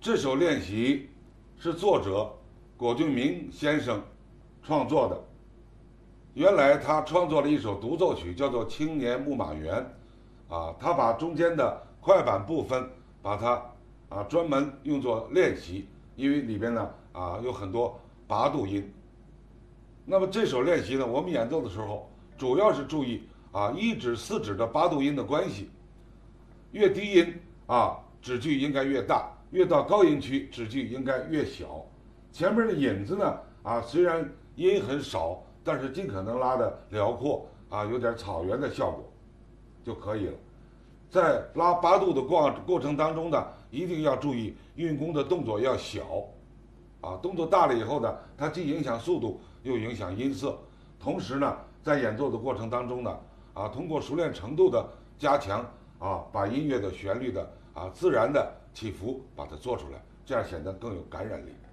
这首练习是作者果俊明先生创作的。原来他创作了一首独奏曲，叫做《青年牧马员》，他把中间的快板部分把它专门用作练习，因为里边呢有很多拔度音。那么这首练习呢，我们演奏的时候主要是注意一指四指的拔度音的关系，越低音指距应该越大，越到高音区指距应该越小。前面的引子呢虽然音很少，但是尽可能拉得辽阔有点草原的效果就可以了。在拉拔度的过程当中呢，一定要注意运弓的动作要小动作大了以后呢，它既影响速度又影响音色。同时呢，在演奏的过程当中呢通过熟练程度的加强把音乐的旋律的自然的起伏把它做出来，这样显得更有感染力。